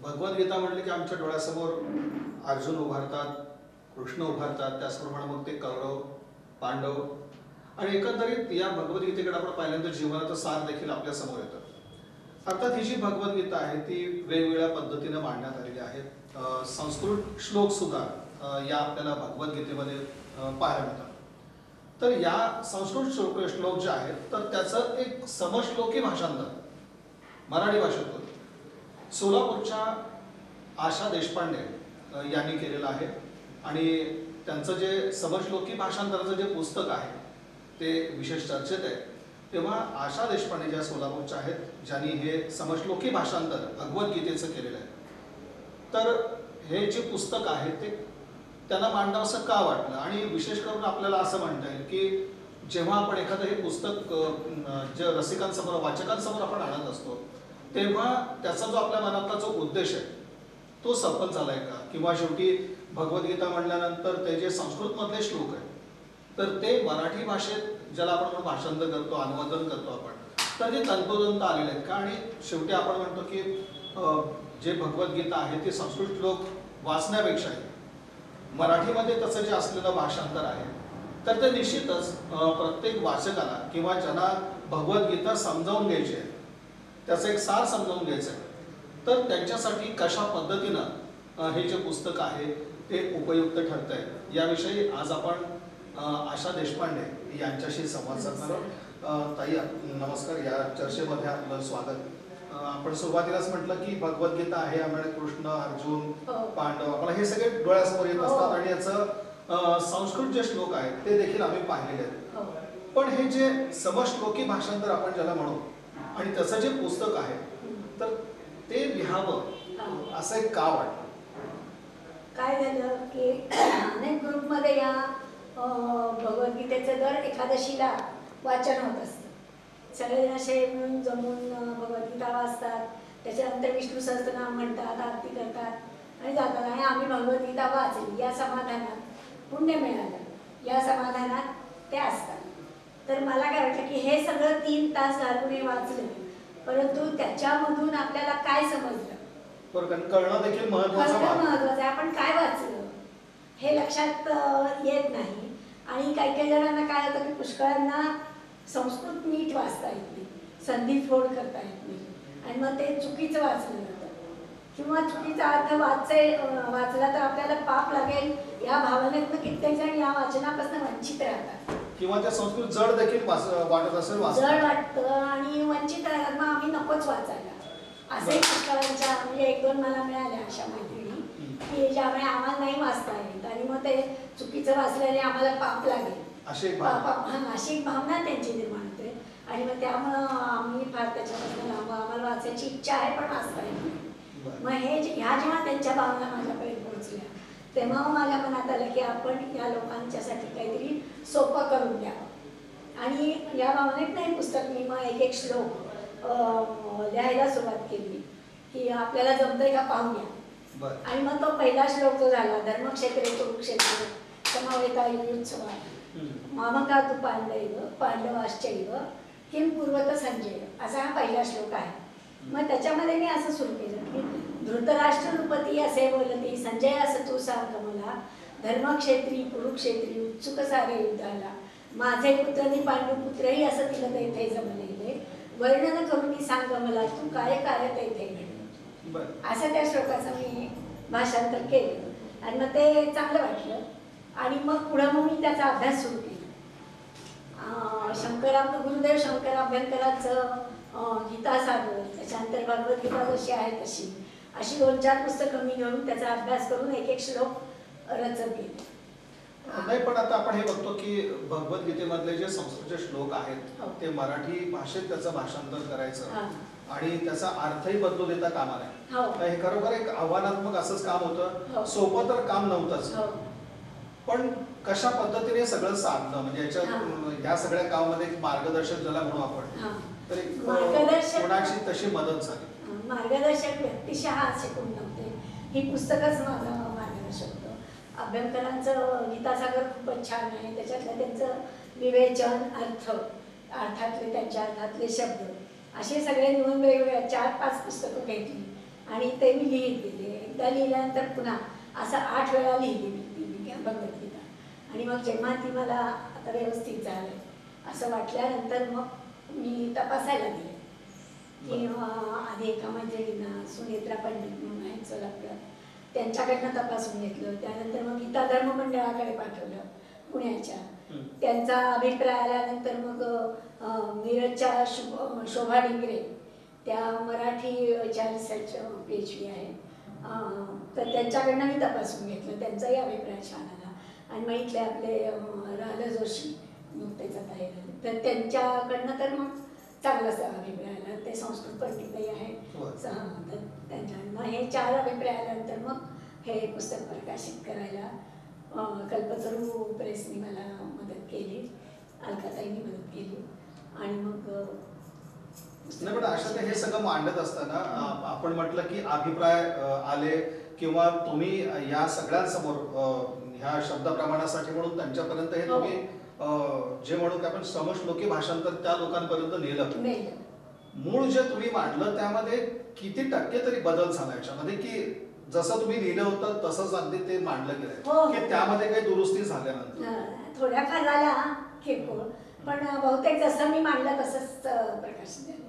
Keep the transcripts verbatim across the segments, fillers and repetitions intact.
भगवद्गीता म्हटले की आमच्या डोळ्यासमोर अर्जुन उभारतात, कृष्ण उभारतात, त्याचप्रमाणे मग ते कौरव, पांडव आणि एकंदरीत या भगवद्गीतेकडे आपण पाहिल्यानंतर जीवनाचं सार देखील आपल्या समोर येतं. अर्थात ही जी भगवद्गीता आहे ती वेगवेगळ्या पद्धतीने मांडण्यात आलेली आहे. संस्कृत श्लोक सुद्धा या आपल्याला भगवद्गीतेमध्ये पाहायला मिळतात. तर या संस्कृत श्लोक श्लोक जे आहेत तर त्याचं एक समश्लोकी भाषांतर मराठी भाषेतून सोलापूरच्या आशा देशपांडे यांनी केलेलं आहे. आणि त्यांचं जे समश्लोकी भाषांतराचं जे पुस्तक आहे ते विशेष चर्चेत आहे. तेव्हा आशा देशपांडे ज्या सोलापूरच्या आहेत, ज्यांनी हे समश्लोकी भाषांतर भगवद्गीतेचं केलेलं आहे, तर हे जे पुस्तक आहे ते त्यांना मांडावं असं का वाटलं. आणि विशेष करून आपल्याला असं म्हणता येईल की जेव्हा आपण एखादं हे पुस्तक जे रसिकांसमोर वाचकांसमोर आपण आणत असतो तेव्हा त्याचा जो आपल्या मनातला जो उद्देश आहे तो सफल झालाय का, किंवा शेवटी भगवद्गीता म्हणल्यानंतर ते जे संस्कृतमधले श्लोक आहेत तर ते मराठी भाषेत ज्याला आपण भाषांतर करतो, अनुवादन करतो आपण, तर ते तंतोतंत आलेले आहेत का. आणि शेवटी आपण म्हणतो की जे भगवद्गीता आहे ते संस्कृत श्लोक वाचण्यापेक्षा मराठीमध्ये तसं जे असलेलं भाषांतर आहे तर ते निश्चितच प्रत्येक वाचकाला किंवा ज्यांना भगवद्गीता समजावून घ्यायची आहे, त्याचं एक सार समजावून घ्यायचं आहे, तर त्यांच्यासाठी कशा पद्धतीनं हे जे पुस्तक आहे ते उपयुक्त ठरत आहे याविषयी आज आपण आशा देशपांडे यांच्याशी संवाद साधणार आहोत. ताई नमस्कार, या चर्चेमध्ये आपलं स्वागत. आपण सुरुवातीलाच म्हटलं की भगवद्गीता आहे, आम्हाला कृष्ण, अर्जुन, पांडव आपल्याला हे सगळे डोळ्यासमोर येत असतात आणि याचं संस्कृत जे श्लोक आहेत ते देखील आम्ही पाहिलेले आहेत. पण हे जे समश्लोकी भाषांतर आपण ज्याला म्हणू आणि त्याचं जे पुस्तक आहे तर ते लिहावं असं का वाटतं? काय झालं की अनेक ग्रुपमध्ये या भगवद्गीतेचं दर एकादशीला वाचन होत असतं. सगळेजण असे मिळून जमून भगवद्गीता वाचतात, त्याच्यानंतर विष्णू सहस्त्रनाम म्हणतात, आरती करतात आणि जातात. आणि आम्ही भगवद्गीता वाचली या समाधानात, पुण्य मिळालं या समाधानात ते असतात. तर मला काय वाटलं की हे सगळं तीन तास घालून हे वाचलं, परंतु त्याच्यामधून आपल्याला काय समजलं कळणं देखील महत्त्वाचं महत्त्वाचं आहे. आपण काय वाचलं हे लक्षात येत नाही. आणि काही काही जणांना काय होतं की पुष्कळांना संस्कृत नीट वाचता येत नाही, संधिफोड करता येत नाही आणि मग ते चुकीचं वाचलं जातं किंवा चुकीचा अर्थ वाचाय वाचला तर आपल्याला पाप लागेल या भावनेतनं कित्येक जण या वाचनापासून वंचित राहतात किंवा त्या संस्कृत जड देखील वाटत असेल, जड वाटतं आणि वंचित राहतात. मग आम्ही नकोच वाचायला असंही पुष्कळांच्या म्हणजे एक दोन मला मिळाल्या अशा मैत्रिणी की ज्यामुळे आम्हाला नाही वाचता येत आणि मग ते चुकीचं वाचल्याने आम्हाला पाप लागेल अशी एक भावना त्यांची निर्माण होते. आणि मग त्यामुळं आम्ही फार त्याच्यापासून लांब, आम्हाला वाचायची इच्छा आहे पण वाचता येत नाही. मग हे ह्या जेव्हा त्यांच्या भावना माझ्यापर्यंत पोहोचल्या तेव्हा माझ्या मनात आलं की आपण या लोकांच्यासाठी काहीतरी सोपं करून द्यावं. आणि या भावनेत नाही पुस्तक मी मग एक एक श्लोक लिहायला सुरुवात केली की आपल्याला जमतंय का पाहूया. आणि मग तो पहिला श्लोक जो झाला, धर्मक्षेत्रे कुरुक्षेत्र समवेता युत्सवा मामका तू पांडव पांडवाश्चैव किम पूर्वत संजय, असा हा पहिला श्लोक आहे. मग त्याच्यामध्ये मी असं सुरू केलं की धृतराष्ट्र नृपती असे बोलती संजय असं तू सांग मला, धर्मक्षेत्री कुरुक्षेत्री उत्सुक सारे युद्धाला, माझे पुत्रनी पांडुपुत्रही असं तिला तेथे जमलेले, वर्णन करून मी सांग मला तू काय काय तेथे घडले. असं त्या श्लोकाचं मी भाषांतर केलं आणि मग ते चांगलं वाटलं. आणि मग पुढं मग मी त्याचा अभ्यास सुरू केला. शंकरा गुरुदेव शंकर अभ्यंकराचं गीतासागर, त्याच्यानंतर भगवद्गीता जशी आहे तशी अशी दोन चार पुस्तकं मी घेऊन त्याचा अभ्यास करून एक एक श्लोक रचत गेले. नाही पण आता आपण हे बघतो की भगवद्गीतेमधले जे संस्कृतचे श्लोक आहेत ते मराठी भाषेत त्याचं भाषांतर करायचं आणि त्याचा अर्थही बदलू देता कामा नये. हे खरोखर एक आव्हानात्मक असंच काम होतं, सोपं तर काम नव्हतंच. पण कशा पद्धतीने सगळं साधलं म्हणजे याच्यात ह्या सगळ्या कामामध्ये मार्गदर्शक ज्याला म्हणू आपण, तर कोणाची तशी मदत झाली? मार्गदर्शक व्यक्तिशः शिकून नव्हते, ही पुस्तकच माझं मार्गदर्शक होतं. अभ्यंकरांचं गीतासागर खूपच छान आहे, त्याच्यातलं त्यांचं विवेचन, अर्थ, अर्थातले त्यांच्या अर्थातले शब्द असे सगळे निवडून वेगवेगळ्या चार पाच पुस्तकं घेतली आणि ते मी लिहित गेले. एकदा लिहिल्यानंतर पुन्हा असं आठ वेळा लिहिली मी ती भगवद्गीता. आणि मग जेव्हा ती मला आता व्यवस्थित झालं असं वाटल्यानंतर मग मी तपासायला गेले की आधी एका मैत्रिणींना सुनेत्रा पंडित म्हणून आहेत सोलापुरात, त्यांच्याकडनं तपासून घेतलं. त्यानंतर मग गीता धर्म मंडळाकडे पाठवलं पुण्याच्या. त्यांचा अभिप्राय आल्यानंतर मग मिरजच्या शोभा डिंगरे, त्या Marathi H R research P H D आहे, तर त्यांच्याकडनं मी तपासून घेतलं. त्यांचाही अभिप्राय छान आला. आणि मग इथले आपले राधा जोशी नुकतेच आता हे झाले, तर त्यांच्याकडनं तर मग चांगलाच अभिप्राय आला. ते संस्कृत पंडितही आहेत, तर त्यांच्याकडनं हे चार अभिप्राय आल्यानंतर मग हे पुस्तक प्रकाशित करायला कल्पतरू प्रेसनी मला मदत केली, अलकाताईंनी मदत केली. आणि मग नाही पण अशा हे सगळं मांडत असताना आपण म्हटलं की अभिप्राय आले किंवा तुम्ही या सगळ्यांसमोर ह्या शब्द प्रमाणासाठी म्हणून त्यांच्यापर्यंत हे तुम्ही जे म्हणू की आपण समश्लोकी भाषांतर त्या लोकांपर्यंत नेलं. मूळ जे तुम्ही मांडलं त्यामध्ये किती टक्के तरी बदल झाला याच्यामध्ये, की जसं तुम्ही लिहिलं होतं तसंच अगदी ते मांडलं गेलं की त्यामध्ये काही दुरुस्ती झाल्यानंतर थोड्याफार झाल्या किरकोळ, पण बहुतेक जसं मी मांडलं तसंच प्रकाशित झाले.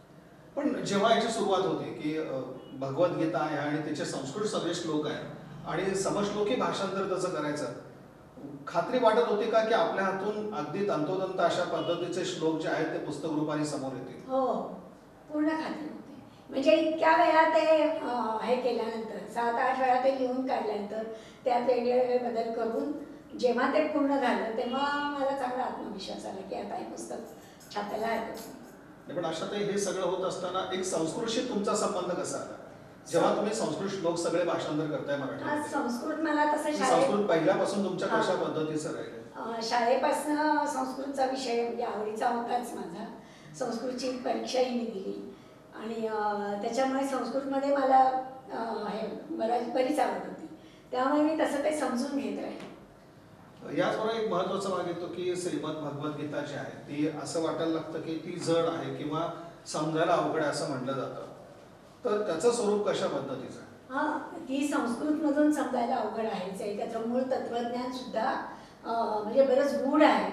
पण जेव्हा याची सुरुवात होते की भगवद्गीता आहे आणि त्याचे संस्कृत सगळे श्लोक आहेत आणि समश्लोकी भाषांतर त्याचं करायचं, खात्री वाटत होती का की आपल्या हातून अगदी तंतोतंत अशा पद्धतीचे श्लोक जे आहेत ते पुस्तक रूपाने समोर येतील? हो, पूर्ण खात्री होती. म्हणजे इतक्या वेळा ते हे केल्यानंतर, सात आठ वेळा ते लिहून काढल्यानंतर त्यात वेगवेगळे बदल करून जेव्हा ते पूर्ण झालं तेव्हा मला चांगला आत्मविश्वास आला की आता हे पुस्तक छापायला हरकत नाही. पण अशा हे सगळं होत असताना एक संस्कृतशी तुमचा संबंध कसा आला जेव्हा तुम्ही संस्कृत श्लोक सगळे भाषांतर करताय मराठी? संस्कृत मला तसं संस्कृत पहिल्यापासून तुमच्या कशा पद्धतीचं राहिलं? शाळेपासून संस्कृतचा विषय म्हणजे आवडीचा होताच माझा. संस्कृतची परीक्षाही मी दिली आणि त्याच्यामुळे संस्कृतमध्ये मला हे बराच बरीच आवड होती, त्यामुळे मी तसं ते समजून घेत राहिले. याचबरोबर एक महत्वाचा भाग येतो की श्रीमद भगवद्गीता जी आहे ती असं वाटायला लागतं की ती जड आहे किंवा समजायला अवघड आहे असं म्हटलं जातं, तर त्याचं स्वरूप कशा पद्धतीचं आहे? हा, ती संस्कृतमधून समजायला अवघड आहेच आहे. त्याचं मूळ तत्वज्ञान सुद्धा म्हणजे बरंच गूढ आहे,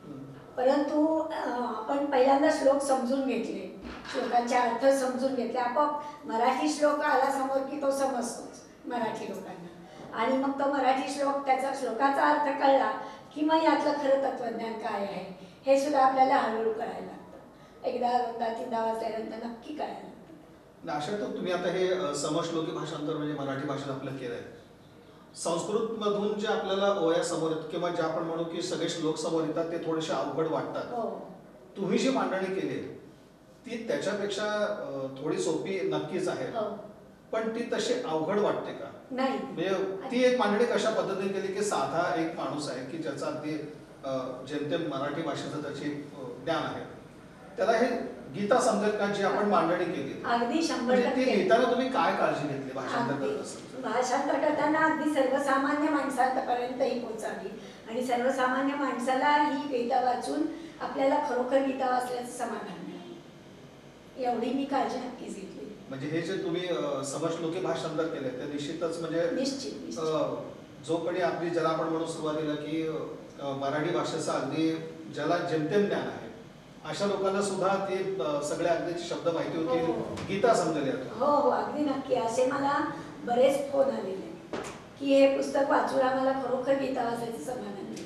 परंतु आपण पहिल्यांदा श्लोक समजून घेतले, श्लोकांचे अर्थ समजून घेतले, आपोआप मराठी श्लोक आला समोर की तो समजतोच मराठी लोकांना. आणि मग तो मराठी श्लोक त्याचा श्लोकाचा अर्थ कळला की मग यातलं खरं तत्वज्ञान काय आहे हे सुद्धा आपल्याला हळूहळू कळायला लागतं. एकदा दोनदा तीनदा वाचल्यानंतर नक्की कळायला लागतं. अशातून तुम्ही आता हे समश्लोकी भाषांतर म्हणजे मराठी भाषेत आपलं केलंय, संस्कृत मधून जे आपल्याला ओया समोर येतात किंवा जे आपण म्हणू की सगळे श्लोक समोर येतात ते थोडेसे अवघड वाटतात, तुम्ही जी मांडणी केली ती त्याच्यापेक्षा थोडी सोपी नक्कीच आहे, पण ती तशी अवघड वाटते का? नाही, म्हणजे ती एक मांडणी कशा पद्धतीने केली की साधा एक माणूस आहे की ज्याचा अगदी जेमतेम मराठी भाषेचं त्याची ज्ञान आहे त्याला हे गीता समजेल का जी आपण मांडणी केली? अगदी शंभर टक्के. लिहिताना तुम्ही काय काळजी घेतली भाषांतर? भाषांतर करताना अगदी सर्वसामान्य माणसापर्यंत ही पोहोचावी आणि सर्वसामान्य माणसाला ही गीता वाचून आपल्याला खरोखर गीता वाचल्याचं समाधान मिळालं, एवढी मी काळजी नक्कीच घेतली. म्हणजे हे जे तुम्ही समश्लोकी भाषांतर केले ते निश्चितच म्हणजे निश्चित जो कोणी आपली ज्याला आपण म्हणून सुरुवातीला की मराठी भाषेचा अगदी ज्याला जेमतेम ज्ञान आहे अशा लोकांना सुद्धा ते सगळे अगदी शब्द माहिती होतील, गीता समजेल. हो हो, अगदी नक्की. असे मला बरेच फोन आलेले की हे पुस्तक वाचून आम्हाला खरोखर गीता वाचायचं समाधान मिळतं.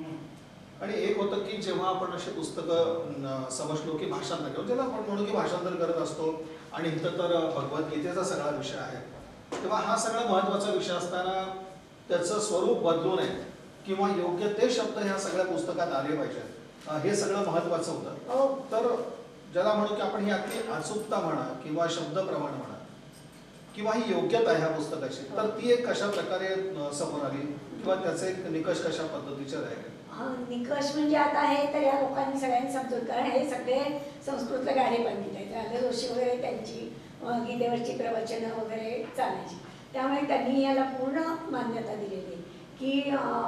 आणि एक होतं की जेव्हा आपण अशी पुस्तकं समश्लोकी भाषांतर किंवा ज्याला आपण म्हणू की भाषांतर करत असतो आणि इथं तर भगवद्गीतेचा सगळा विषय आहे, तेव्हा हा सगळा महत्वाचा विषय असताना त्याचं स्वरूप बदलू नये किंवा योग्य ते शब्द ह्या सगळ्या पुस्तकात आले पाहिजेत, हे सगळं महत्वाचं होतं. तर ज्याला म्हणू की आपण ही अगदी अचूकता म्हणा किंवा शब्द प्रमाण म्हणा किंवा ही योग्यता ह्या पुस्तकाची, तर ती एक कशा प्रकारे समोर आली किंवा त्याचे एक निकष कशा पद्धतीचे राहिले? निकष म्हणजे आता हे तर या लोकांनी सगळ्यांनी समजून, कारण हे सगळे संस्कृतला गाणे पंडित आहेत, राधा जोशी वगैरे त्यांची गीतेवरची प्रवचनं वगैरे चालायची, त्यामुळे त्यांनी याला पूर्ण मान्यता दिलेली की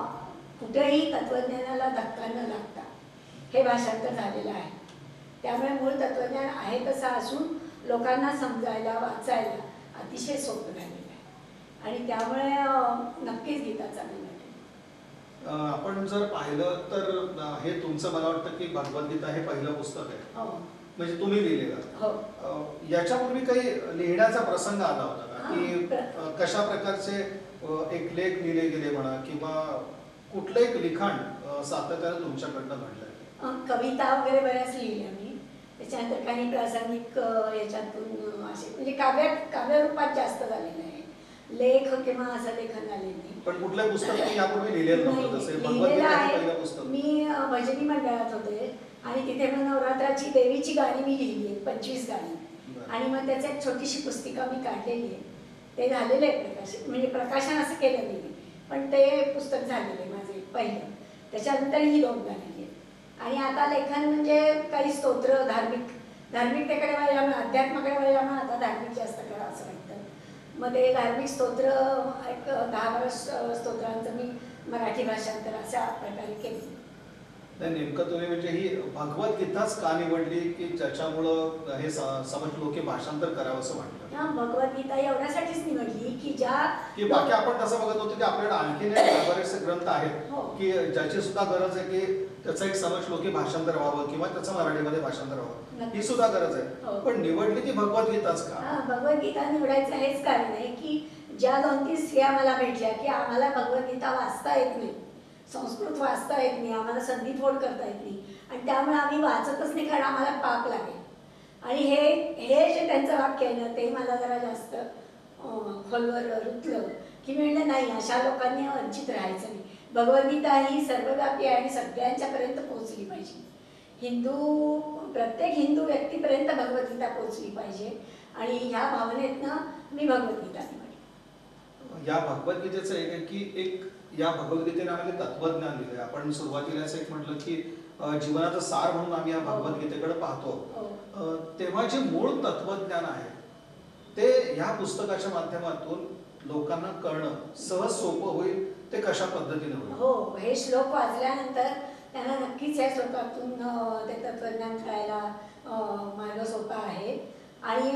कुठेही तत्वज्ञानाला धक्का न लागता हे भाषांतर झालेलं आहे. त्यामुळे मूळ तत्वज्ञान आहे तसं असून लोकांना समजायला वाचायला अतिशय सोपं झालेलं आहे आणि त्यामुळे अं, नक्कीच गीता चांगली वाटेल. अं, आपण जर पाहिलं तर अं, हे तुमचं मला वाटतं की भगवद्गीता हे पहिलं पुस्तक आहे, हो म्हणजे तुम्ही लिहिलेलं. हो अं, याच्यापूर्वी काही लिहिण्याचा प्रसंग आला होता का हा, की प्र- अं, कशा प्रकारचे अं, एक लेख लिहिले गेले म्हणा किंवा कुठलं एक लिखाण अं, सातत्यानं तुमच्याकडनं घडलंय? अं, कविता वगैरे बऱ्याच लिहिल्या मी. त्याच्यानंतर काही प्रासंगिक अं, याच्यातून अं, असे म्हणजे काव्यात काव्यरूपात जास्त झालेलं आहे. लेख किंवा असं लेखन झालेलं नाही. पण कुठलं पुस्तक तुम्ही यापूर्वी लिहिलेलं नाही, नव्हतं तसं लिहिलेलं भगवद्गीता हे आहे. पहिलं पुस्तक? मी अं, भजनी मंडळात होते आणि तिथे मग नवरात्राची देवीची गाणी मी लिहिली आहेत, पंचवीस गाणी. बरं. आणि मग त्याची एक छोटीशी पुस्तिका मी काढलेली आहे. ते झालेलं आहे प्रकाशन, म्हणजे प्रकाशन असं केलं नाही मी, पण ते पुस्तक झालेलं आहे माझे पहिलं. त्याच्यानंतर ही दोन गाणी आहेत आणि आता लेखन म्हणजे काही स्तोत्र, धार्मिक धार्मिकतेकडे वळल्यामुळे, अध्यात्माकडे वळल्यामुळे आता धार्मिक जास्त करावं असं वाटतं. मग ते धार्मिक स्तोत्र एक दहा बारा स्तोत्रांचं मी मराठी भाषांतर अशा प्रकारे केलं. नाही, नेमकं तुम्ही म्हणजे ही भगवद्गीताच का निवडली की ज्याच्यामुळं हे स- समजलोकी भाषांतर करावं असं वाटलं? हा, भगवद्गीता एवढ्यासाठीच निवडली की ज्या की बाकी आपण तसं बघत होतो की आपल्याला आणखीन एक बरेचसे ग्रंथ आहेत हो. की ज्याची सुद्धा गरज आहे की त्याचं एक समजलोकी भाषांतर व्हावं किंवा त्याचं मराठीमध्ये भाषांतर व्हावं, नक्की. ही सुद्धा गरज आहे. हो. पण निवडली ती भगवद्गीताच का? हा, भगवद्गीता निवडायचं हेच कारण आहे की ज्या दोन तीन स्त्रिया मला भेटल्या की आम्हाला भगवद्गीता वाचता येत नाही, संस्कृत वाचता येत नाही, आम्हाला संधीफोड करता येत नाही आणि त्यामुळे आम्ही वाचतच नाही कारण आम्हाला पाप लागेल. आणि हे हे जे त्यांचं वाक्य आहे ना, ते मला जरा जास्त अं, खोलवर रुतलं की मी म्हणलं नाही, अशा लोकांनी वंचित राहायचं नाही. भगवद्गीता ही सर्वव्यापी आहे आणि सगळ्यांच्यापर्यंत पोहोचली पाहिजे. हिंदू प्रत्येक हिंदू व्यक्तीपर्यंत भगवद्गीता पोहोचली पाहिजे आणि ह्या भावनेतनं मी भगवद्गीता निवडली. या भगवद्गीतेचं एक आहे की एक या भगवद्गीतेने आम्हाला तत्वज्ञान दिलंय. आपण सुरुवातीलाच एक म्हटलं की अं, जीवनाचं सार म्हणून आम्ही या भगवद्गीतेकडे पाहतो. हो. अं, तेव्हा जे मूळ तत्वज्ञान आहे ते या पुस्तकाच्या माध्यमातून लोकांना कळणं सहज सोपं होईल. ते कशा पद्धतीने होईल? हो, हे श्लोक वाचल्यानंतर त्यांना नक्कीच या श्लोकातून अं, ते तत्वज्ञान कळायला अं, मार्ग सोपा आहे. आणि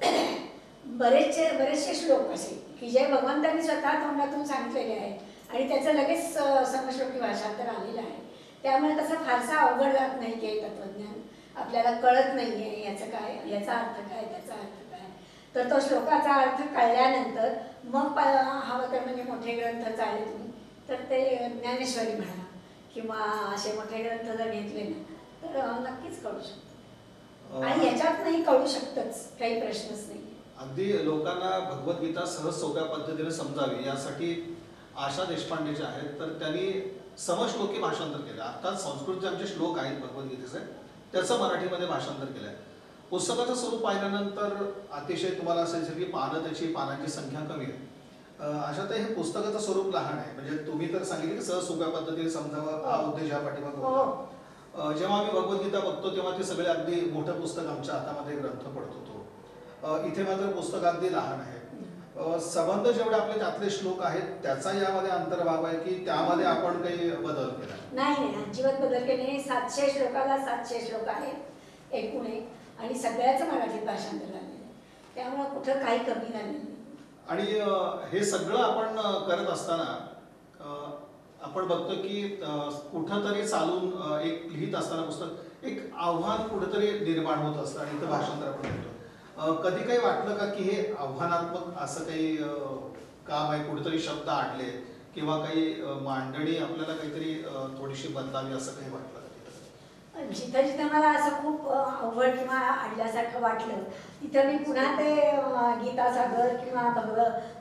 बरेचसे बरेचसे श्लोक असे की जे भगवंतांनी स्वतः तोंडातून सांगितलेले आहेत आणि त्याचं लगेच अं, समश्लोकी भाषांतर आलेलं आहे. त्यामुळे तसं फारसा अवघड जात नाही की हे तत्वज्ञान आपल्याला कळत नाही आहे याचं काय, याचा अर्थ काय, त्याचा अर्थ काय. तर तो श्लोकाचा अर्थ कळल्यानंतर मग हवं तर म्हणजे मोठे ग्रंथ चालले तुम्ही तर ते ज्ञानेश्वरी म्हणा किंवा असे मोठे ग्रंथ जर घेतले ना तर अं, नक्कीच कळू शकतो आणि ह्याच्यात नाही कळू शकतच, काही प्रश्नच नाही. अगदी लोकांना भगवद्गीता सहज सोप्या पद्धतीने समजावी यासाठी आशा देशपांडे जे आहेत तर त्यांनी समश्लोकी भाषांतर केलं. अर्थात संस्कृतचे आमचे श्लोक आहेत भगवद्गीतेचे, त्याचं मराठीमध्ये भाषांतर केलं आहे. पुस्तकाचं स्वरूप पाहिल्यानंतर अतिशय तुम्हाला असेल की पानं त्याची पानांची संख्या कमी आहे. अं, अशातही हे पुस्तकाचं स्वरूप लहान आहे. म्हणजे तुम्ही तर सांगितले की सहज सोप्या पद्धतीने समजावं हा उद्देश या पाठीमागे होता. अं, जेव्हा आम्ही भगवद्गीता बघतो तेव्हा ते सगळे अगदी मोठं पुस्तक आमच्या हातामध्ये ग्रंथ पडतो तो. अं, इथे मात्र पुस्तक अगदी लहान आहे. अं, संबंध जेवढे आपले त्यातले श्लोक आहेत त्याचा यामध्ये अंतर्भाव आहे की त्यामध्ये आपण काही बदल केला? नाही नाही, अजिबात बदल केले नाही. सातशे श्लोकाला सातशे श्लोक आहेत एकूण एक आणि सगळ्याचं मराठीत भाषांतर झालेलं आहे. त्यामुळे कुठं काही कमी झालं नाही. आणि अं, हे सगळं आपण अं, करत असताना अं, आपण बघतो की अं, कुठंतरी चालून अं, एक लिहित असताना पुस्तक एक आव्हान कुठेतरी निर्माण होत असतं आणि इथं भाषांतर आपण करतो. अं, कधी काही वाटलं का की हे आव्हानात्मक असं काही अं, काम आहे, कुठेतरी शब्द आडले किंवा काही अं, मांडणी आपल्याला काहीतरी अं, थोडीशी बदलावी असं काही वाटलं का तिथं? जिथं जिथं मला असं खूप अ, अवघड किंवा अडल्यासारखं वाटलं तिथं मी पुन्हा ते अ, गीतासागर किंवा भगव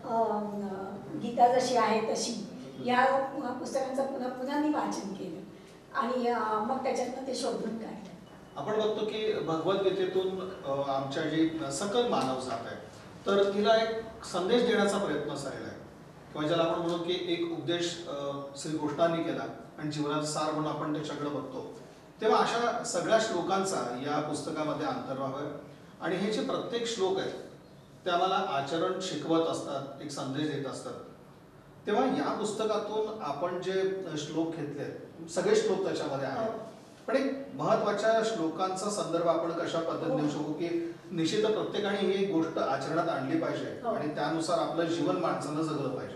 अ, गीता जशी आहे तशी या पुस्तकांचं पुन्हा पुन्हा मी वाचन केलं आणि अ, मग त्याच्यातनं ते शोधून काढलं. आपण बघतो की भगवद्गीतेतून अं, आमच्या जी सकल मानवजात आहे तर तिला एक संदेश देण्याचा प्रयत्न झालेला आहे किंवा ज्याला आपण म्हणू की एक उपदेश अं, श्रीकृष्णांनी केला आणि जीवनाचा सार म्हणून आपण त्याच्याकडे बघतो. तेव्हा अशा सगळ्या श्लोकांचा या पुस्तकामध्ये अंतर्भाव आहे आणि हे जे प्रत्येक श्लोक आहेत ते आम्हाला आचरण शिकवत असतात, एक संदेश देत असतात. तेव्हा या पुस्तकातून आपण जे श्लोक घेतले सगळे श्लोक त्याच्यामध्ये आहेत, पण एक महत्वाच्या श्लोकांचा संदर्भ आपण कशा पद्धतीने देऊ शकू की निश्चित प्रत्येकाने ही गोष्ट आचरणात आणली पाहिजे हो. आणि त्यानुसार आपलं जीवन माणसानं जगलं पाहिजे.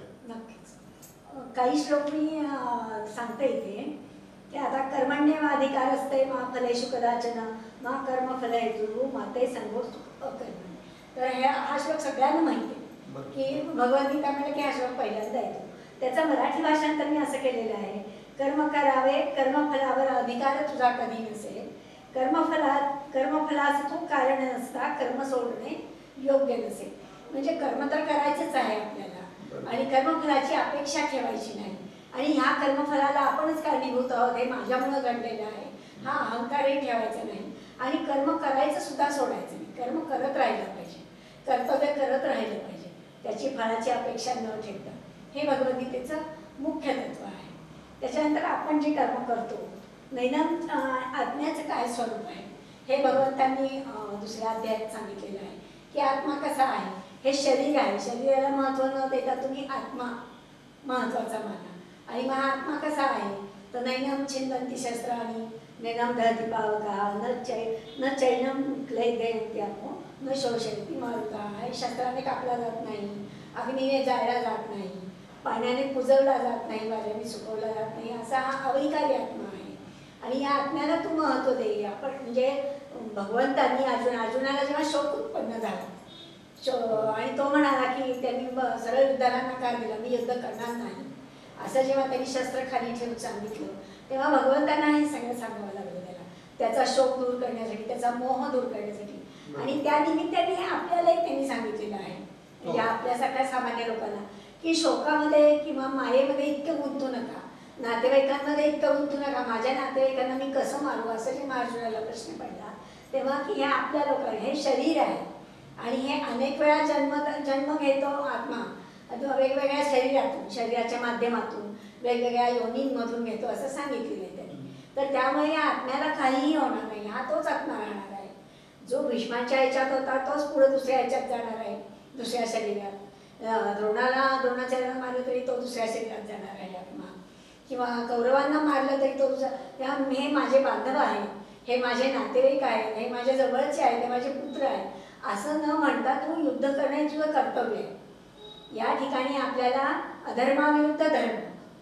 नक्कीच. काही श्लोक मी अं, सांगते इथे की आता कर्मण्येवाधिकार असते मा फलेषु कदाचन मा कर्मफल हेतु माते संगो कर्म. तर हे हा श्लोक सगळ्यांना माहिती आहे बरं. की भगवद्गीता म्हणलं की हा श्लोक पहिल्यांदा येतो. त्याचं मराठी भाषांतर मी असं केलेलं आहे, कर्म करावे कर्मफलावर अधिकार तुझा कधी नसेल, कर्मफलात कर्मफलाचं तू कारण नसता कर्म सोडणे योग्य नसेल. म्हणजे कर्म तर करायचंच आहे आपल्याला आणि कर्मफलाची अपेक्षा ठेवायची नाही आणि ह्या कर्मफलाला आपणच कारणीभूत आहोत, हे माझ्यामुळं घडलेलं आहे हा अहंकारही ठेवायचा नाही आणि कर्म करायचं सुद्धा सोडायचं नाही. कर्म करत राहिलं पाहिजे, कर्तव्य करत राहिलं पाहिजे, त्याची फळाची अपेक्षा न ठेवता. हे भगवद्गीतेचं मुख्य तत्व आहे. त्याच्यानंतर आपण जे कर्म करतो नैनम आत्म्याचं काय स्वरूप आहे हे भगवंतांनी दुसऱ्या अध्यायात सांगितलेलं आहे की आत्मा कसा आहे. हे शरीर आहे, शरीराला महत्त्व न देता तुम्ही आत्मा महत्त्वाचा माना आणि मग आत्मा कसा आहे तर नैनम छिंदंती शस्त्राणी नैनम दहती पावका न चै न चैनम क्लेदयत्यापो न शोषयती मारुता. हे शस्त्राने कापला जात नाही, अग्नीने जाळला जात नाही, पाण्याने कुजवला जात नाही, वाऱ्याने सुकवला जात नाही, असा हा अविकारी आत्मा आहे. आणि या आत्म्याला तू महत्त्व दे. आपण म्हणजे भगवंतांनी अर्जुन अर्जुनाला जेव्हा शोक उत्पन्न झाला शो आणि तो म्हणाला की त्यांनी सरळ युद्धाला नकार दिला, मी युद्ध करणार नाही असं जेव्हा त्यांनी शस्त्र खाली ठेवून सांगितलं तेव्हा भगवंतांना हे सगळं सांगावं लागलं त्याला, त्याचा शोक दूर करण्यासाठी, त्याचा मोह दूर करण्यासाठी. आणि त्या निमित्ताने आपल्यालाही त्यांनी सांगितलेलं आहे म्हणजे आपल्यासारख्या सामान्य लोकांना की शोकामध्ये किंवा मायेमध्ये इतकं गुंतू नका, नातेवाईकांमध्ये इतकं गुंतू नका. माझ्या नातेवाईकांना मी कसं मारू असं जेव्हा अर्जुनाला प्रश्न पडला तेव्हा की हे आपल्या लोकांना हे शरीर आहे आणि हे अनेक वेळा जन्म जन्म घेतो आत्मा वेगवेगळ्या शरीरातून, शरीराच्या माध्यमातून वेगवेगळ्या योनींमधून घेतो असं सांगितलेलं आहे त्यांनी. तर त्यामुळे या आत्म्याला काहीही होणार नाही, हा तोच आत्मा राहणार आहे. जो भीष्माच्या ह्याच्यात होता तोच पुढे दुसऱ्या ह्याच्यात जाणार आहे, दुसऱ्या शरीरात. द्रोणाला द्रोणाचार्याला मारलं तरी तो दुसऱ्या शरीरात जाणार आहे आत्मा, किंवा कौरवांना मारलं तरी तो दुसरा. हे माझे बांधव आहे, हे माझे नातेवाईक आहेत, हे माझे जवळचे आहेत, हे माझे पुत्र आहेत असं न म्हणता तू युद्ध करणे तुझं कर्तव्य आहे. या ठिकाणी आपल्याला अधर्माविरुद्ध धर्म,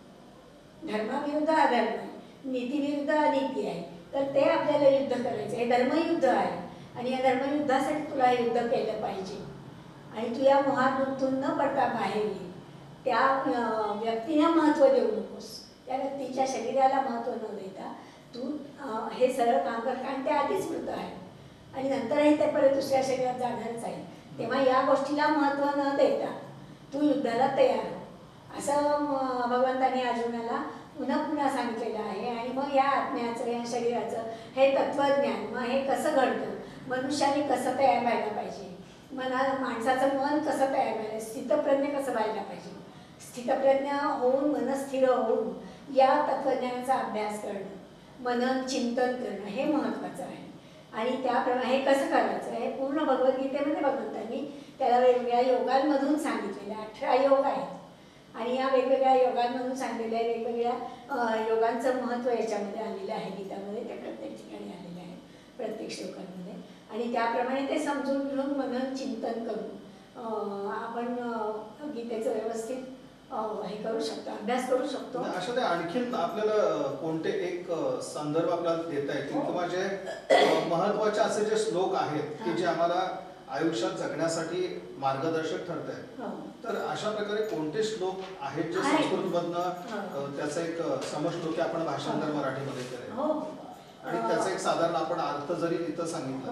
धर्माविरुद्ध अधर्म, नीतीविरुद्ध अनीती आहे, तर ते आपल्याला युद्ध करायचं. हे धर्मयुद्ध आहे आणि या धर्मयुद्धासाठी तुला हे युद्ध केलं पाहिजे आणि तू या मोहात गुंतून न पडता बाहेर ये. त्या व्यक्तीला महत्त्व देऊ नकोस, त्या व्यक्तीच्या शरीराला महत्त्व न देता तू हे सरळ काम कर, कारण ते आधीच मृत आहे आणि नंतरही ते परत दुसऱ्या शरीरात जाणारच आहे. तेव्हा या गोष्टीला महत्त्व न देता तू युद्धाला तयार हो असं भगवंतांनी अर्जुनाला पुन्हा पुन्हा सांगितलेलं आहे. आणि मग या आत्म्याचं या शरीराचं हे तत्त्वज्ञान, मग हे कसं घडतं, मनुष्याने कसं तयार व्हायला पाहिजे, मना माणसाचं मन कसं तयार व्हायला, स्थितप्रज्ञ कसं व्हायला पाहिजे, स्थितप्रज्ञ होऊन मनस्थिर होऊन या तत्त्वज्ञानाचा अभ्यास करणं, मनन चिंतन करणं हे महत्त्वाचं आहे. आणि त्याप्रमाणे हे कसं करायचं हे पूर्ण भगवद्गीतेमध्ये भगवंतांनी त्याला वेगवेगळ्या योगांमधून सांगितलेल्या अठरा योग आहेत आणि या वेगवेगळ्या योगांमधून सांगितलेल्या वेगवेगळ्या योगांचं महत्त्व याच्यामध्ये आलेलं आहे. गीतामध्ये ते प्रत्येक ठिकाणी आलेले आहे, प्रत्येक श्लोकांमध्ये. आणि त्याप्रमाणे ते समजून घेऊन मनन चिंतन करून आपण गीतेचं व्यवस्थित हे करू शकतो, अभ्यास करू शकतो. अशा ते आणखीन आपल्याला कोणते एक संदर्भ आपल्याला देता येतील किंवा जे महत्वाचे असे जे श्लोक आहेत की जे आम्हाला आयुष्यात जगण्यासाठी मार्गदर्शक ठरत आहेत, तर अशा प्रकारे कोणते श्लोक आहेत जे संस्कृतमधनं त्याचा एक समश्लोकी आपण भाषांतर मराठीमध्ये केलं आणि त्याचा एक साधारण आपण अर्थ जरी इथं सांगितलं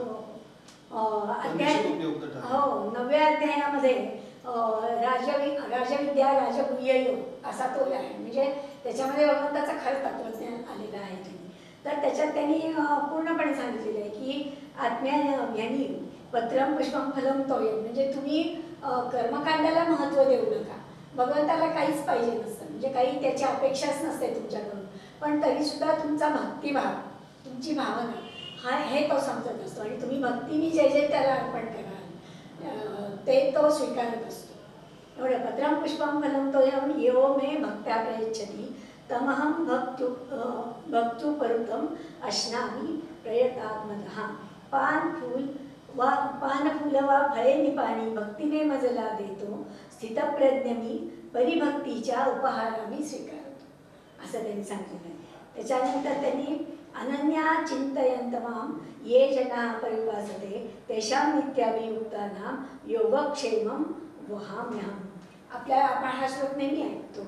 उपयुक्त ठरेल. हो, नवव्या अध्यायामध्ये राजवि राजविद्या राजगुह्ययोग असा तो आहे. म्हणजे त्याच्यामध्ये भगवंताचं खरं तत्वज्ञान आलेलं आहे. तर त्याच्यात त्यांनी पूर्णपणे सांगितलेलं आहे की आत्म्यानी पत्रम पुष्पम फलम तोयम. म्हणजे तुम्ही कर्मकांडाला महत्त्व देऊ नका, भगवंताला काहीच पाहिजे नसतं, म्हणजे काही त्याची अपेक्षाच नसते तुमच्याकडून, पण तरीसुद्धा तुमचा भक्तिभाव, तुमची भावना हा हे तो समजत असतो आणि तुम्ही भक्तीने जे जे त्याला अर्पण कराल ते तो स्वीकारत असतो. एवढं पत्रम पुष्पम फलम तोयम यो मे भक्त्या प्रयच्छति तमहं भक्तु भक्तु परुतम अश्नामी प्रयतात्मतः पान फूल वा पान फूल वा फळे निपाणी भक्तीने मजला देतो स्थितप्रज्ञ मी परिभक्तीच्या उपहारा मी स्वीकारतो असं त्यांनी सांगितलं आहे. त्याच्यानंतर त्यांनी अनन्या चिंतयंत माम ये जना परिवासते तेषां नित्याभियुक्तानां योगक्षेमं वहाम्यहम्. आपल्या आपण हा श्लोक नेहमी ऐकतो.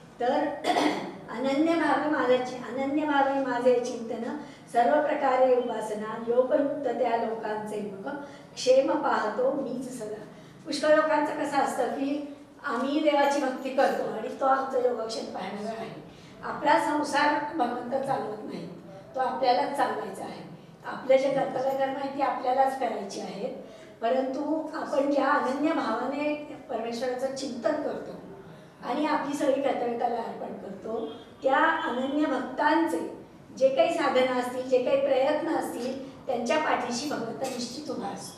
तर अनन्य भावे माझे अनन्य भावे माझे चिंतन सर्व प्रकारे उपासना योगयुक्त त्या लोकांचे मग क्षेम पाहतो मीच सदा. पुष्कळ लोकांचं कसं असतं की आम्ही देवाची भक्ती करतो आणि तो आमचं योगक्षेम पाहणारा आहे. आपला संसार भगवंत चालवत नाही, तो आपल्यालाच चालवायचा आहे. आपले जे कर्तव्य कर्म आहेत ती आपल्यालाच करायची आहेत. परंतु आपण ज्या अनन्य भावाने परमेश्वराचं चिंतन करतो आणि आपली सगळी कर्तव्य त्याला अर्पण करतो, त्या अनन्य भक्तांचे जे काही साधनं असतील, जे काही प्रयत्न असतील, त्यांच्या पाठीशी भगवंत निश्चित उभा असतो.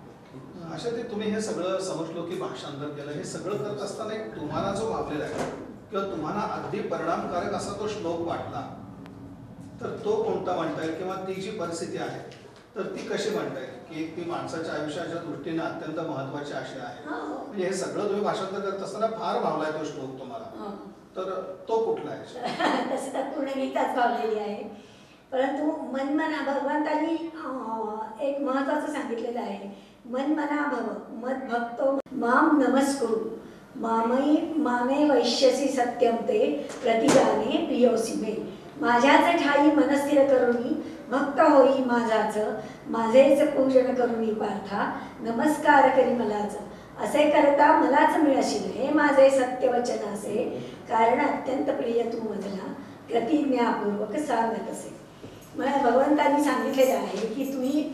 अशा ते तुम्ही हे सगळं समजलो की भाषांतर केलं, हे सगळं करत असताना एक तुम्हाला जो भावलेला आहे किंवा तुम्हाला अगदी परिणामकारक असा तो श्लोक वाटला, तर तो कोणता म्हणता येईल किंवा ती जी परिस्थिती आहे तर ती कशी म्हणता येईल की ती माणसाच्या आयुष्याच्या दृष्टीने अत्यंत महत्वाची अशी आहे. म्हणजे हे सगळं तुम्ही भाषांतर करत असताना फार भावलाय तो श्लोक तुम्हाला, तर तो कुठला आहे? तसं तर पूर्ण गीताच भावलेली आहे. परंतु मनमना भगवंतांनी एक महत्वाचं सांगितलेलं आहे, मनमना भव मद भक्तो माम नमस्कुरु मामई मामे वैश्यसी सत्यम ते प्रतिगाने प्रियोसी मे. माझ्याच ठाई मनस्थिर करुणी भक्त होई माझाच माझेच पूजन करुणी पार्था नमस्कार करी मलाच. असे करता मलाच मिळशील हे माझे सत्यवचन असे कारण अत्यंत प्रिय तू मजला प्रतिज्ञापूर्वक सांगत असे. मला भगवंतांनी सांगितलेलं आहे की तुम्ही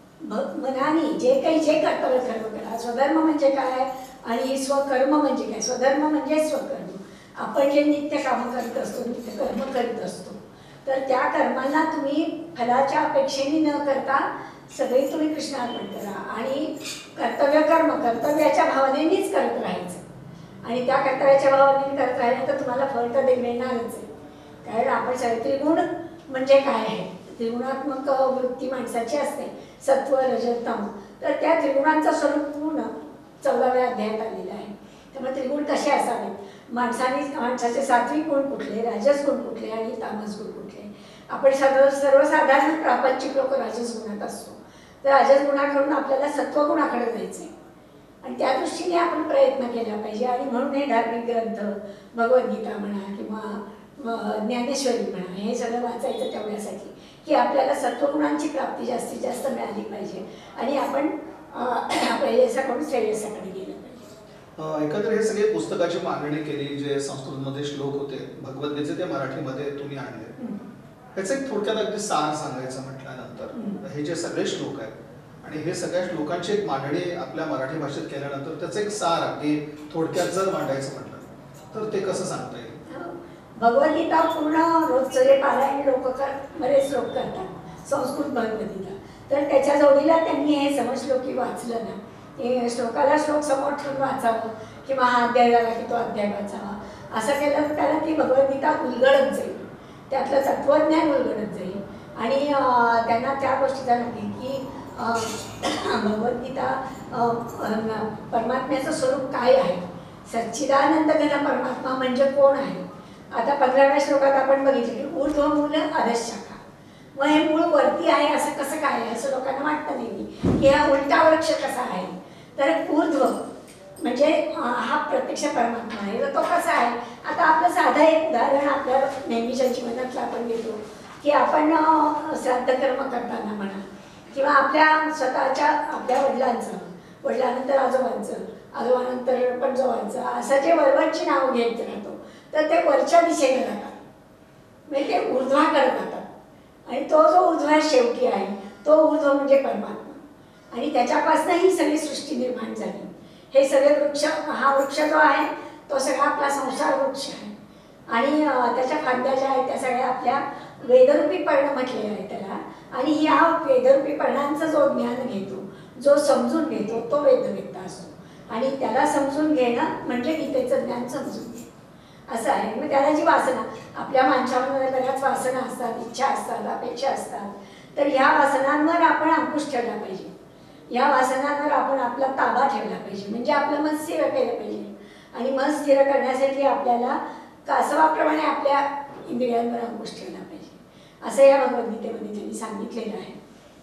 मनाने जे काही जे कर्तव्य कर्म करा. स्वधर्म म्हणजे काय आणि स्वकर्म म्हणजे काय? स्वधर्म म्हणजे स्वकर्म. आपण जे नित्य कामं करत असतो, नित्य कर्म करीत असतो, तर त्या कर्मांना तुम्ही फलाच्या अपेक्षेने न करता सगळे तुम्ही कृष्णार्पण करा आणि कर्तव्य कर्म कर्तव्याच्या भावनेनेच करत राहायचं. आणि त्या कर्तव्याच्या भावनेने करत राहिलं तर तुम्हाला फळ तर मिळणारच आहे. कारण आपण सगळे त्रिगुण म्हणजे काय आहे? त्रिगुणात्मक वृत्ती माणसाची असते, सत्व रज तम. तर त्या त्रिगुणांचं स्वरूप पूर्ण चौदाव्या अध्यायात आलेलं आहे. त्यामुळे त्रिगुण कसे असावेत? माणसाने माणसाचे सात्विक गुण कुठले, राजस गुण कुठले आणि तामस गुण कुठले? आपण सर्व सर्वसाधारण प्रापंचिक लोक राजस गुणात असतो, तर राजस गुणाकडून आपल्याला सत्वगुणाकडे जायचं आहे आणि त्या दृष्टीने आपण प्रयत्न केला पाहिजे. आणि म्हणून हे धार्मिक ग्रंथ भगवद्गीता म्हणा किंवा ज्ञानेश्वरी म्हणा हे सगळं वाचायचं तेवढ्यासाठी की आपल्याला सत्वगुणांची प्राप्ती जास्तीत जास्त मिळाली पाहिजे आणि आपण प्रेयसाकडून श्रेयसाकडे गेलं पाहिजे. एकत्र हे सगळे पुस्तकाची मागणी केली, जे संस्कृतमध्ये श्लोक होते भगवद्गीतेचे ते मराठीमध्ये तुम्ही आणले. याचं एक थोडक्यात अगदी सार सांगायचं म्हटल्यानंतर हे जे सगळे श्लोक आहेत आणि हे सगळ्या श्लोकांची एक मांडणी आपल्या मराठी भाषेत केल्यानंतर त्याचं एक सार अगदी थोडक्यात जर मांडायचं म्हटलं तर ते कसं सांगता येईल? भगवद्गीता पूर्ण रोजचं जे पारायण लोक कर बरेच लोक करतात संस्कृत भगवद्गीता, तर त्याच्या जोडीला त्यांनी हे समश्लोकी वाचलं ना, हे श्लोकाला श्लोक समोर ठेवून वाचावं किंवा हा अध्याय झाला की तो अध्याय वाचावा, असं केलं तर त्याला ती भगवद्गीता उलगडत जाईल, त्यातलं तत्त्वज्ञान उलगडत जाईल आणि त्यांना त्या गोष्टीचा लागेल की भगवद्गीता परमात्म्याचं स्वरूप काय आहे, सच्चिदानंद घन परमात्मा म्हणजे कोण आहे. आता पंधराव्या श्लोकात आपण बघितलं की ऊर्ध्व मूल अधशाखा. मग हे मूळ वरती आहे असं कसं काय आहे असं लोकांना वाटतं नेहमी की हा उलटा वृक्ष कसा आहे. तर ऊर्ध्व म्हणजे हा प्रत्यक्ष परमात्मा आहे, तर तो कसा आहे. आता आपलं साधं एक उदाहरण आपल्या नेहमीच्या जीवनातलं आपण घेतो की आपण श्राद्ध कर्म करताना म्हणा किंवा आपल्या स्वतःच्या आपल्या वडिलांचं, वडिलांनंतर आजोबांचं, आजोबानंतर पणजोबांचं असं जे वरवरची नावं घेत राहतो तर ते वरच्या दिशेने जातात, म्हणजे ते ऊर्ध्वाकडे जातात आणि तो जो ऊर्ध्वा शेवटी आहे तो ऊर्ध्व म्हणजे परमात्मा आणि त्याच्यापासून ही सगळी सृष्टी निर्माण झाली. हे सगळे वृक्ष, हा वृक्ष जो आहे तो सगळा आपला संसार वृक्ष आहे आणि त्याच्या फांद्या ज्या आहेत त्या सगळ्या आपल्या वेदरूपी पर्ण म्हटलेलं आहे त्याला. आणि या वेदरूपी पर्णांचं जो ज्ञान घेतो, जो समजून घेतो तो वेदवेत्ता असतो आणि त्याला समजून घेणं म्हणजे गीतेचं ज्ञान समजून घेणं. असं आहे. मग त्याला जी वासना, आपल्या माणसामध्ये बऱ्याच वासना असतात, इच्छा असतात, अपेक्षा असतात, तर ह्या वासनांवर आपण अंकुश ठेवला पाहिजे. या वासनांवर आपण आपला ताबा ठेवला पाहिजे, म्हणजे आपलं मन स्थिर केलं पाहिजे. आणि मन स्थिर करण्यासाठी आपल्याला कासवाप्रमाणे आपल्या इंद्रियांवर अंकुश ठेवला पाहिजे, असं या भगवद्गीतेमध्ये त्यांनी सांगितलेलं आहे.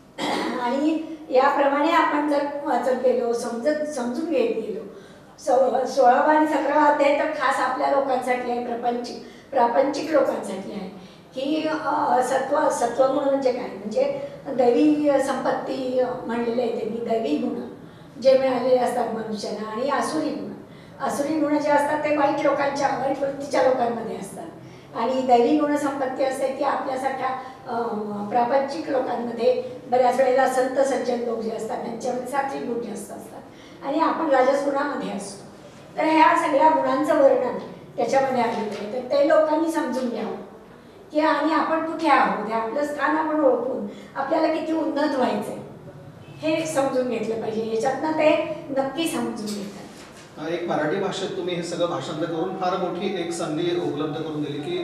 आणि याप्रमाणे आपण जर वाचत गेलो, समजत समजून घेत गेलो, सो सोळावा आणि सतरावा अध्याय तर खास आपल्या लोकांसाठी आहे, प्रपंचिक प्रापंचिक लोकांसाठी आहे. की सत्व सत्वगुण म्हणजे काय, म्हणजे दैवी संपत्ती म्हणलेले आहे त्यांनी, दैवी गुण जे मिळालेले असतात मनुष्याला, आणि आसुरी गुण. आसुरी गुण जे असतात ते वाईट लोकांच्या, वाईट वृत्तीच्या लोकांमध्ये असतात, आणि दैवी गुण संपत्ती असते ती आपल्यासारख्या प्रापंचिक लोकांमध्ये बऱ्याच वेळेला संत सज्जन लोक जे असतात त्यांच्यामध्ये सात्विक गुण जास्त असतात, आणि आपण राजस गुणामध्ये असतो. तर ह्या सगळ्या गुणांचं वर्णन त्याच्यामध्ये आलेलं आहे. तर ते लोकांनी समजून घ्यावं की आणि आपण कुठे आहोत, आपलं स्थान आपण ओळखून आपल्याला किती उन्नत व्हायचंय हे समजून घेतलं पाहिजे. याच्यातनं ते नक्की समजून घेतात. एक मराठी भाषेत तुम्ही हे सगळं भाषांतर करून फार मोठी एक संधी उपलब्ध करून दिली की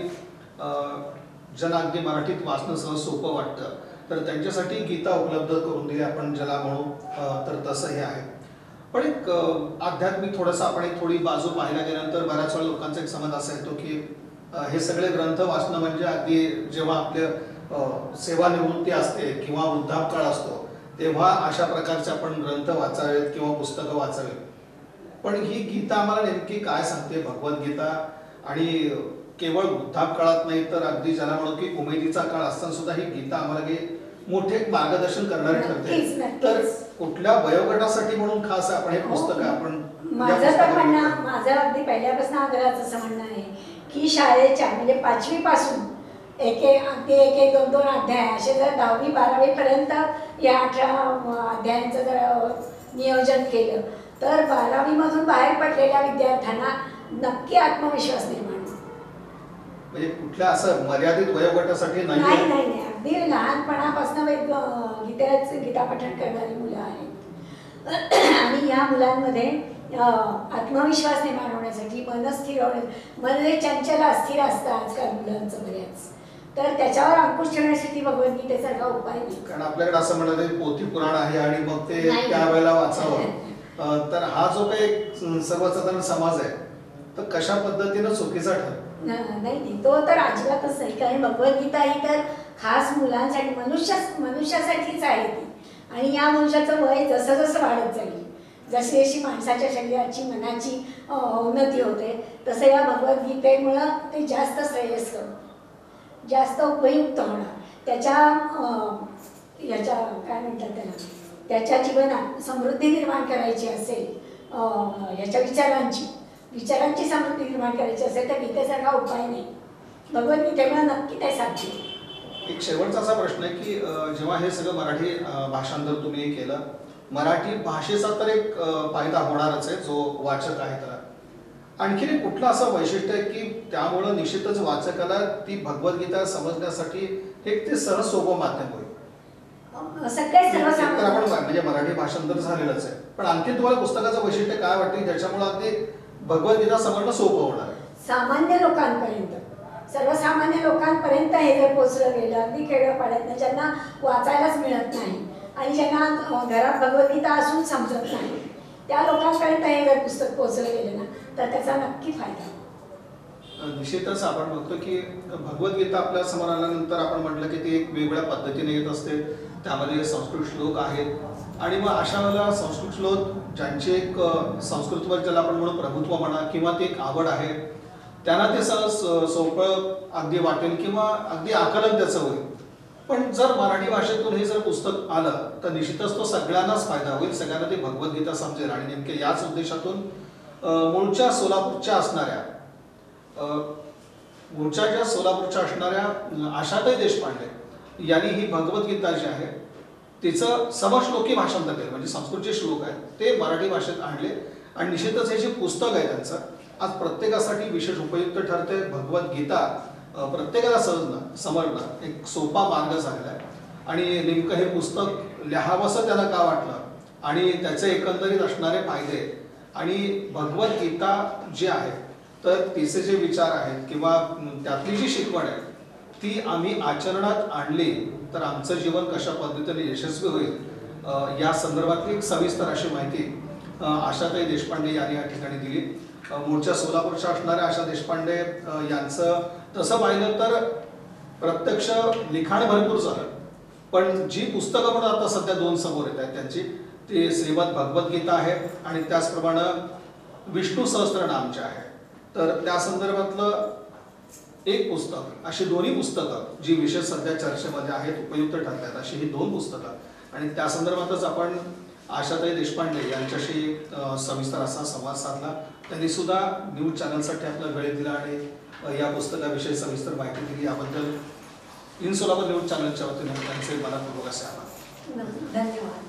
ज्यांना अगदी मराठीत वाचणं सहज सोपं वाटतं तर त्यांच्यासाठी गीता उपलब्ध करून दिली आपण ज्याला म्हणू, तर तसं हे आहे. पण एक आध्यात्मिक थोडंसं आपण एक थोडी बाजू पाहायला गेल्यानंतर बऱ्याच वेळा लोकांचा एक समज असा येतो की हे सगळे ग्रंथ वाचणं म्हणजे अगदी जेव्हा आपले सेवानिवृत्ती असते किंवा वृद्धापकाळ असतो तेव्हा अशा प्रकारचे आपण ग्रंथ वाचावेत किंवा पुस्तकं वाचावेत. पण ही गीता आम्हाला नेमकी काय सांगते, भगवद्गीता, आणि केवळ वृद्धापकाळात नाही तर अगदी ज्याला म्हणू की उमेदीचा काळ असताना सुद्धा ही गीता आम्हाला काही मोठे मार्गदर्शन करणारे ठरते. तर कुठल्या वयोगटासाठी म्हणून खास आपण हे पुस्तक आपण माझं तर म्हणणं, माझं अगदी पहिल्यापासून आग्रहाचं असं म्हणणं आहे की शाळेच्या म्हणजे पाचवी पासून एक एक अगदी एक एक दोन दोन अध्याय असे जर दहावी बारावी पर्यंत या अठरा अध्यायांचं जर नियोजन केलं तर बारावी मधून बाहेर पडलेल्या विद्यार्थ्यांना नक्की आत्मविश्वास निर्माण होतो. म्हणजे कुठल्या असं मर्यादित वयोगटासाठी नाही नाही नाही अगदी लहानपणापासून गीतेचं गीता पठण करणारी मुलं आहेत, आणि या मुलांमध्ये आत्मविश्वास निर्माण होण्यासाठी, मन स्थिर होणे, मन चंचल अस्थिर असतं आजकाल मुलांचं बऱ्याच, तर त्याच्यावर अंकुश ठेवण्यासाठी भगवद्गीतेसारखा उपाय नाही. कारण आपल्याकडे असं म्हणलं पोथी पुराण आहे आणि मग ते त्यावेळेला वाचावं, तर हा जो काही सर्वसाधारण समाज आहे तर कशा पद्धतीनं चुकीचा ठरतो? नाही नाही तो तर अजिबातच नाही, कारण भगवद्गीता ही तर खास मुलांसाठी, मनुष्या मनुष्यासाठीच आहे ती. आणि या मनुष्याचं वय जसं जसं वाढत जाईल, जशी जशी माणसाच्या शरीराची मनाची उन्नती होते तसं या भगवद्गीतेमुळं ते जास्त श्रेयस्कर, जास्त उपयुक्त होणार. त्याच्या याच्या काय म्हणतात त्याला, त्याच्या जीवनात समृद्धी निर्माण करायची असेल, याच्या विचारांची विचारांची समृद्धी निर्माण करायची असेल तर गीतेसारखा उपाय नाही, भगवद्गीतेमुळे नक्की ते साध्य. एक शेवटचा असा प्रश्न आहे की जेव्हा हे सगळं मराठी भाषांतर तुम्ही केलं, मराठी भाषेचा तर एक फायदा होणारच आहे जो वाचक आहे त्याला, आणखीन एक कुठलं असं वैशिष्ट्य आहे की त्यामुळं निश्चितच वाचकाला ती भगवद्गीता समजण्यासाठी एक ते सरळ सोपं माध्यम होईल? सगळे सर्वसामान्य आपण म्हणजे मराठी भाषांतर झालेलंच आहे, पण आणखी तुम्हाला पुस्तकाचं वैशिष्ट्य काय वाटतं ज्याच्यामुळे अगदी भगवद्गीता समजणं सोपं होणार आहे? सामान्य लोकांपर्यंत, सर्वसामान्य लोकांपर्यंत हे जर पोचलं गेलं, अगदी खेड्यापाड्यात ज्यांना वाचायलाच मिळत नाही आणि ज्यांना घरात भगवद्गीता असून समजत नाही त्या लोकांपर्यंत हे जर पुस्तक पोचलं गेलं ना तर त्याचा नक्की फायदा. निश्चितच आपण बघतो की भगवद्गीता आपल्या समोर आल्यानंतर आपण म्हटलं की ती एक वेगळ्या पद्धतीने येत असते, त्यामध्ये संस्कृत श्लोक आहेत, आणि मग अशा वेळेला संस्कृत श्लोक ज्यांचे एक संस्कृतवर ज्याला आपण म्हणू प्रभुत्व म्हणा किंवा ती एक आवड आहे त्यांना ते सहज सोपं अगदी वाटेल किंवा अगदी आकलन त्याचं होईल. पण जर मराठी भाषेतून हे जर पुस्तक आलं तर निश्चितच तो सगळ्यांनाच फायदा होईल, सगळ्यांना ती भगवद्गीता समजेल. आणि नेमके याच उद्देशातून मूळच्या सोलापूरच्या असणाऱ्या मूळच्या ज्या सोलापूरच्या असणाऱ्या आशाताई देशपांडे यांनी ही भगवद्गीता जी आहे तिचं समश्लोकी भाषांतर केलं, म्हणजे संस्कृतचे श्लोक आहेत ते मराठी भाषेत आणले, आणि निश्चितच हे जे पुस्तक आहे त्यांचं आज प्रत्येकासाठी विशेष उपयुक्त ठरते. भगवद्गीता प्रत्येकाला सहजणं समजणं एक सोपा मार्ग झालेला आहे, आणि नेमकं हे पुस्तक लिहावंसं त्याला का वाटलं आणि त्याचे एकंदरीत असणारे फायदे, आणि भगवद्गीता जी आहे तर तिचे जे विचार आहेत किंवा त्यातली जी शिकवण आहे ती आम्ही आचरणात आणली तर आमचं जीवन कशा पद्धतीने यशस्वी होईल अ, या संदर्भातली एक सविस्तर अशी माहिती अ, आशाताई देशपांडे यांनी या ठिकाणी दिली. अ, मूळच्या सोलापूरच्या असणाऱ्या आशा देशपांडे अ, यांचं तसं पाहिलं तर प्रत्यक्ष लिखाण भरपूर झालं, पण जी पुस्तकं म्हणून आता सध्या दोन समोर येत आहेत त्यांची ती श्रीमद भगवद्गीता आहे आणि त्याचप्रमाणे विष्णू सहस्त्रनाम जे आहे. तर त्या संदर्भातलं एक पुस्तक, अशी दोन्ही पुस्तकं जी विशेष सध्या चर्चेमध्ये आहेत, उपयुक्त ठरतात अशी ही दोन पुस्तकं आणि त्या संदर्भातच आपण आशाताई देशपांडे यांच्याशी अ, सविस्तर असा संवाद साधला. त्यांनी सुद्धा न्यूज चॅनलसाठी आपला वेळ दिला आणि अ, या पुस्तकाविषयी सविस्तर माहिती दिली. याबद्दल इन सोलापूर न्यूज चॅनलच्या वतीने त्यांचे मनपूर्वक असे आभार. धन्यवाद.